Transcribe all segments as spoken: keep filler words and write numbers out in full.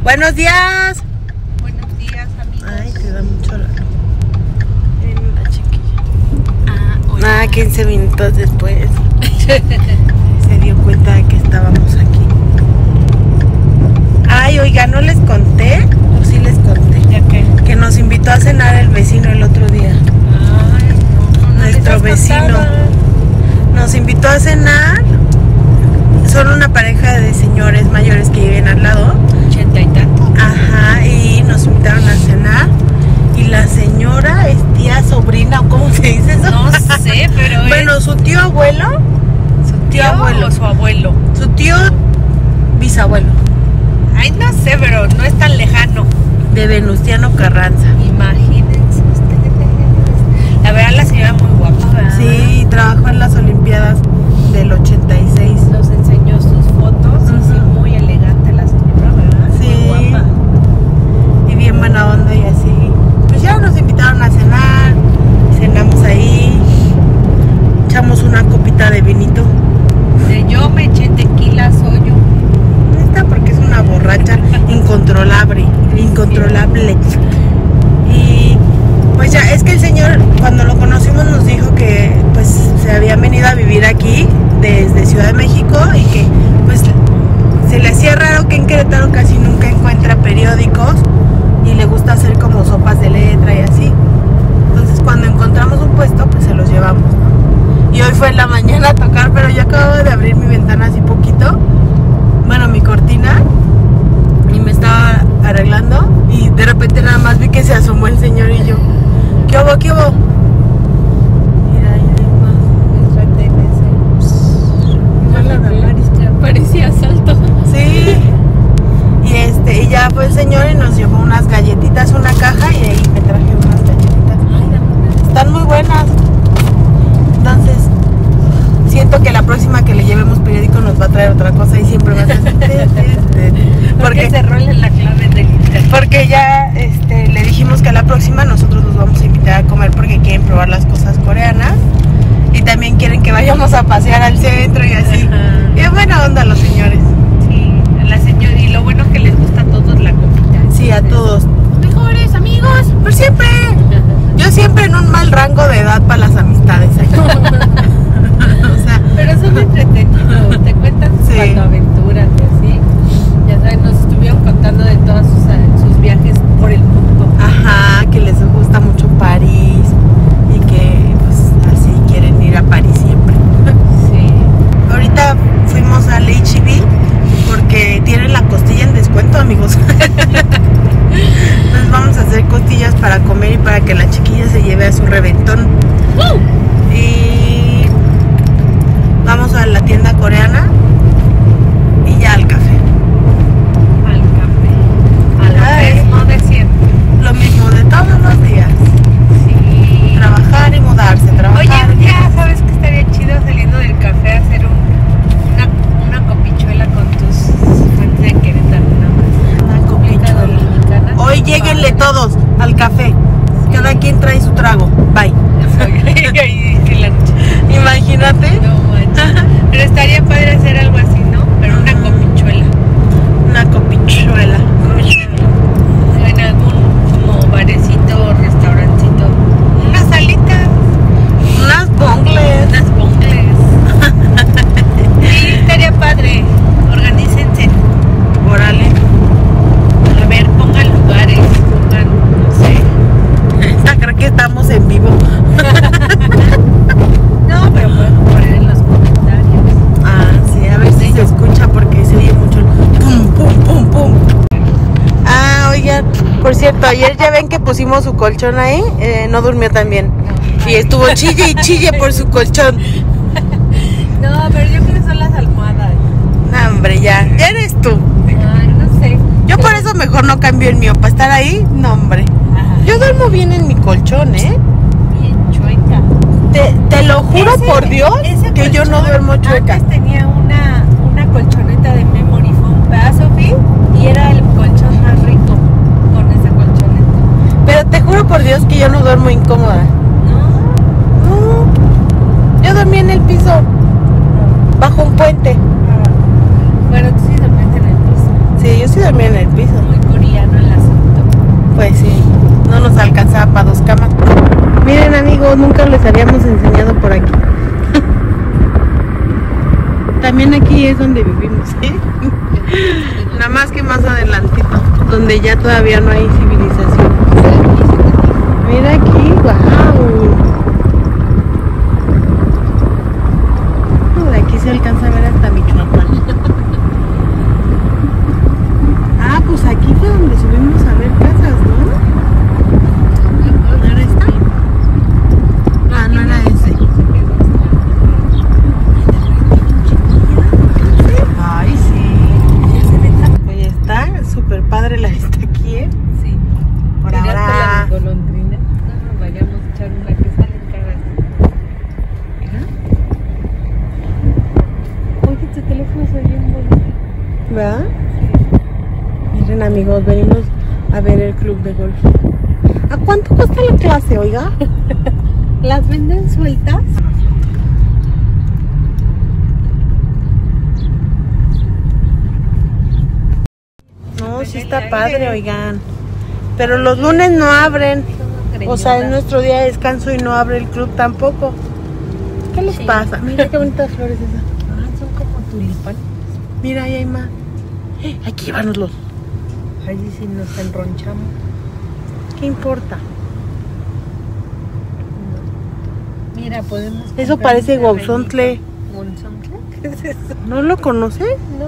Buenos días. Buenos días, amigos. Ay, te da mucho la... la chiquilla. Ah, hola. Ah, quince minutos después se dio cuenta de que estábamos aquí. Ay, oiga, ¿no les conté? ¿O sí les conté? ¿Ya qué? Que nos invitó a cenar el vecino el otro día. Ay, no, no Nuestro les has vecino. contado. Nos invitó a cenar. Son una pareja de señores mayores que viven al lado. Ochenta y tanto. Ajá, y nos invitaron a cenar. Y la señora es tía, sobrina, ¿o cómo se dice eso? No sé, pero Bueno, es su tío abuelo, su tío abuelo. o su abuelo. su tío bisabuelo, Ay, no sé, pero no es tan lejano. de Venustiano Carranza. Imagínense ustedes. La verdad, la señora muy guapa, ¿verdad? Sí, trabajó en las Olimpiadas del ochenta y seis. Nos enseñó sus fotos. Ujú. Y sí, muy elegante la señora, ¿verdad? Sí. Muy guapa. Y bien buena onda y así. Pues ya nos invitaron a cenar, cenamos ahí, echamos una copita de vinito. De yo me eché tequila, soy yo. Esta porque es una borracha incontrolable, incontrolable. Y pues ya, es que el señor cuando lo conocimos nos dijo que pues se habían venido a vivir aquí desde Ciudad de México y que pues se le hacía raro que en Querétaro casi nunca encuentra periódicos y le gusta hacer como sopas de letra y así. Entonces cuando encontramos un puesto pues se los llevamos, ¿no? Y hoy fue en la mañana a tocar, pero yo acabo de abrir mi ventana así poquito, bueno, mi cortina, y me estaba arreglando y de repente nada más vi que se asomó el señor y yo, ¿qué hubo, qué hubo? Mira, ahí hay más. Parecía salto. Sí. Y este, y ya fue el señor y nos llevó unas galletitas, una caja, y ahí me traje unas galletitas. Están muy buenas. Entonces, siento que la próxima que le llevemos periódico nos va a traer otra cosa y siempre va a ser Porque porque se rolen la clave del internet. porque ya este, le dijimos que a la próxima nosotros los vamos a invitar a comer porque quieren probar las cosas coreanas y también quieren que vayamos a pasear al centro y así. Ajá. Qué buena onda los señores. Sí, a la señora, y lo bueno que les gusta a todos la copita. Sí, a todos. Mejores amigos. Por siempre. Yo siempre en un mal rango de edad para las amistades. O sea, Pero son entretenidos, te cuentan sus Sí. aventuras y así. Ya saben, nos estuvieron contando de todos sus, sus viajes por el mundo. ajá, que les gusta mucho París y que pues así quieren ir a París siempre. Sí. Ahorita fuimos al H E B porque tienen la costilla en descuento, amigos. Entonces vamos a hacer costillas para comer y para que la chiquilla se lleve a su reventón. Y vamos a la tienda coreana y ya al café. Al café. A lo Ay. mismo de siempre. Lo mismo de todos los días. Sí. Trabajar y mudarse, trabajar. Oye, y ya sabes que estaría chido saliendo del café hacer un, una, una copichuela con tus fuentes de Querétaro, nada más. Una copichuela. Dominicana. Hoy lléguenle Padre. todos al café. Cada quien trae su trago. Bye. Ahí dice la noche. Imagínate. No manches. Pero estaría padre hacer algo así, ¿no? Pero una copichuela. Una copichuela. En algún como barecito, restaurancito. Unas salitas, Unas bongles. unas bongles. Sí, estaría padre. Organícense. Órale. A ver, pongan lugares, pongan, no sé. Ah, creo que estamos en vivo. No, pero pueden poner en los comentarios. Ah, sí, a ver si se escucha porque se oye mucho el pum, pum, pum, pum. Ah, oigan, por cierto, ayer ya ven que pusimos su colchón ahí, eh, no durmió tan bien. Y estuvo chille y chille por su colchón. No, pero yo creo que son las almohadas. No, hombre, ya, ya eres tú. Ay, no sé. Yo por eso mejor no cambio el mío, para estar ahí, no, hombre. Ajá. Yo duermo bien en mi colchón, ¿eh? Bien chueca. Te, te lo juro Ese- por Dios ese que yo no colchón duermo chueca. Antes tenía una, una colchoneta de memory foam, ¿verdad, Sofi? Y era el colchón más rico con esa colchoneta. Pero te juro por Dios que yo no duermo incómoda. No. No, yo dormí en el piso, bajo un puente. Bueno, tú sí dormiste en el piso. Sí, yo sí dormí en el piso. Muy alcanzaba para dos camas. Miren amigos, nunca les habíamos enseñado por aquí. También aquí es donde vivimos, ¿eh? Nada más que más adelantito, donde ya todavía no hay civilización. Mira aquí, wow. De aquí se alcanza a ver hasta Michoacán. Ah, pues aquí fue donde subimos a ver casas, ¿no? ¿No era este? Ah, no era ese. Ay, sí. Oye, está súper padre la vista aquí, ¿eh? Sí. Por ahora. Golondrina. No, vayamos a echar una que sale en cara. Oye, tu teléfono se oye un bonito. ¿Verdad? Miren amigos, venimos a ver el club de golf. ¿A cuánto cuesta la clase, oiga? ¿Las venden sueltas? No, sí está padre, oigan. Pero los lunes no abren. O sea, es nuestro día de descanso y no abre el club tampoco. ¿Qué les Sí. pasa? Mira qué bonitas flores esas. Ah, son como tulipanes. Mira, ahí hay más. Hay que llevárnoslos. Ahí sí nos enronchamos. ¿Qué importa? Mira, podemos... Eso comprar parece un guauzontle. terrenito. ¿Guauzontle? ¿Qué es eso? ¿No lo conoces? No.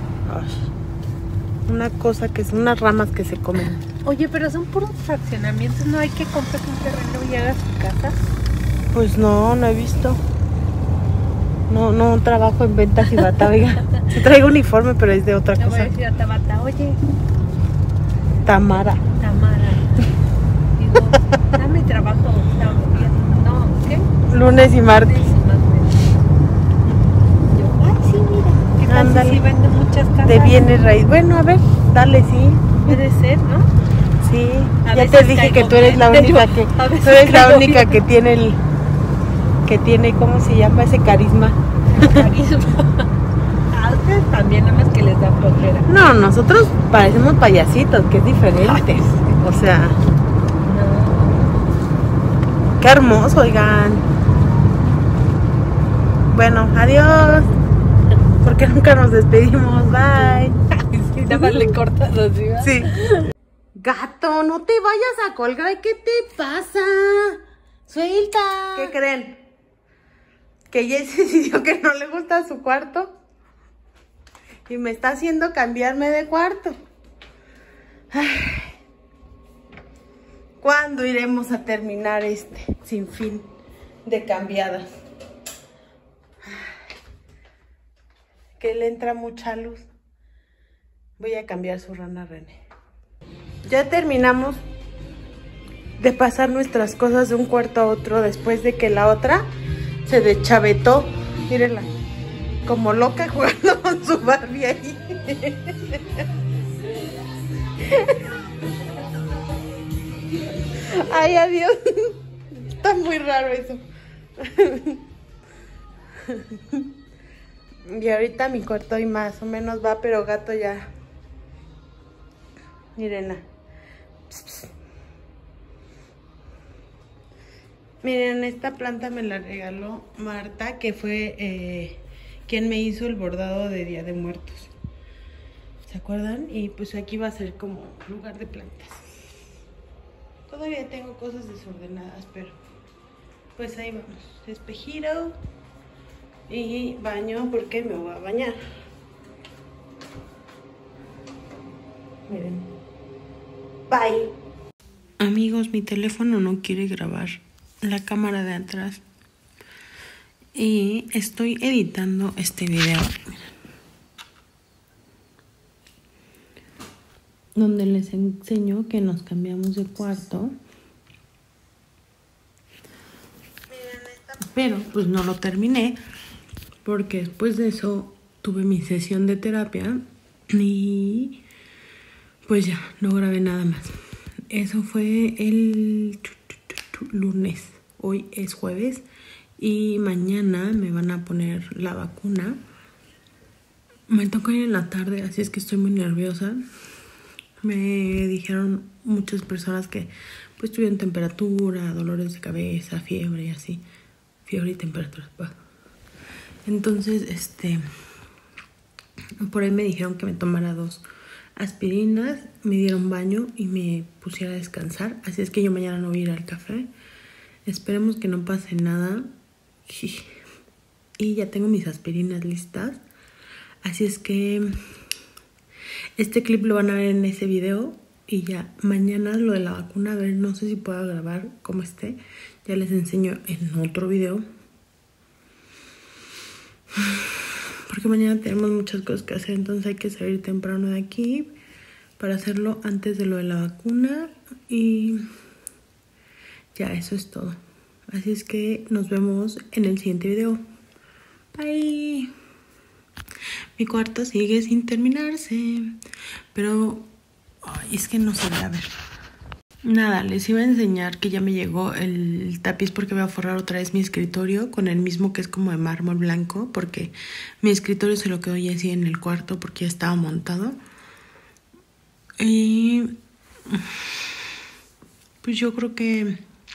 Ay, una cosa que es unas ramas que se comen. Oye, pero son puros fraccionamientos. ¿No hay que comprar un terreno y hagas tu casa? Pues no, no he visto. No, no trabajo en ventas y bata, oiga. Sí traigo uniforme, pero es de otra Le voy a cosa. decir a Tabata, oye, Tamara. Tamara, digo, dame trabajo, no, ¿qué? Lunes y martes. Lunes y martes. Yo, ay, sí, mira, ¿qué tal Ándale. si sí venden muchas casas? De bienes raíz. Bueno, a ver, dale, sí. Puede ser, ¿no? Sí. A Ya veces te dije caigo que tú eres la bien. única Yo, que. a veces Tú eres la caigo única bien. que tiene el. Que tiene, ¿cómo se llama? Ese carisma. Carisma. A ustedes también, nada más que les da flojera. No, nosotros parecemos payasitos, que es diferente. O sea, No. qué hermoso, oigan. Bueno, adiós. Porque nunca nos despedimos. Bye. Sí, nada más le cortas así, ¿verdad? Sí. Gato, no te vayas a colgar. ¿Qué te pasa? Suelta. ¿Qué creen? Que Jessy decidió que no le gusta su cuarto. Y me está haciendo cambiarme de cuarto. Ay. ¿Cuándo iremos a terminar este sinfín de cambiadas? Ay. Que le entra mucha luz. Voy a cambiar su rana René. Ya terminamos de pasar nuestras cosas de un cuarto a otro después de que la otra se deschavetó. Mírenla, como loca jugando con su Barbie ahí. Ay, adiós. Está muy raro eso. Y ahorita mi cuarto y más o menos va, pero gato ya. Mírenla. Pss, pss. Miren, esta planta me la regaló Marta, que fue eh, quien me hizo el bordado de Día de Muertos. ¿Se acuerdan? Y pues aquí va a ser como lugar de plantas. Todavía tengo cosas desordenadas, pero pues ahí vamos. Espejito y baño porque me voy a bañar. Miren. Bye. Amigos, mi teléfono no quiere grabar la cámara de atrás y estoy editando este video donde les enseño que nos cambiamos de cuarto, pero pues no lo terminé porque después de eso tuve mi sesión de terapia y pues ya no grabé nada más. Eso fue el lunes, hoy es jueves y mañana me van a poner la vacuna. Me toca ir en la tarde, así es que estoy muy nerviosa. Me dijeron muchas personas que pues tuvieron temperatura, dolores de cabeza, fiebre y así. Fiebre y temperatura. Entonces, este, por ahí me dijeron que me tomara dos aspirinas, me dieron baño y me pusiera a descansar. Así es que yo mañana no voy a ir al café. Esperemos que no pase nada. Y ya tengo mis aspirinas listas. Así es que este clip lo van a ver en ese video. Y ya mañana lo de la vacuna, a ver, no sé si puedo grabar como esté. Ya les enseño en otro video. Porque mañana tenemos muchas cosas que hacer, entonces hay que salir temprano de aquí para hacerlo antes de lo de la vacuna. Y ya, eso es todo. Así es que nos vemos en el siguiente video. Bye. Mi cuarto sigue sin terminarse, pero ay, es que no se ve, a ver. Nada, les iba a enseñar que ya me llegó el tapiz porque voy a forrar otra vez mi escritorio con el mismo que es como de mármol blanco, porque mi escritorio se lo quedó ya así en el cuarto porque ya estaba montado. Y pues yo creo que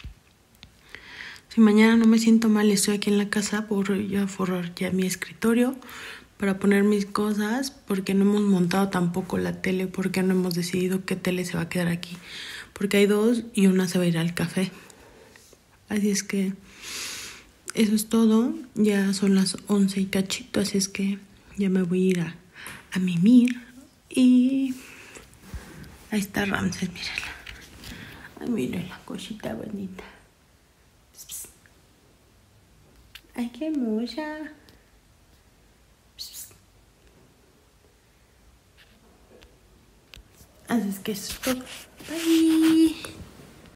si mañana no me siento mal, estoy aquí en la casa, por ya forrar ya mi escritorio para poner mis cosas, porque no hemos montado tampoco la tele, porque no hemos decidido qué tele se va a quedar aquí. Porque hay dos y una se va a ir al café. Así es que eso es todo. Ya son las once y cachito. Así es que ya me voy a ir a, a mimir. Y ahí está Ramses, mírenla. Ay, miren la cosita bonita. Pss, pss. Ay, qué hermosa. Pss, pss. Así es que eso es todo. Bye.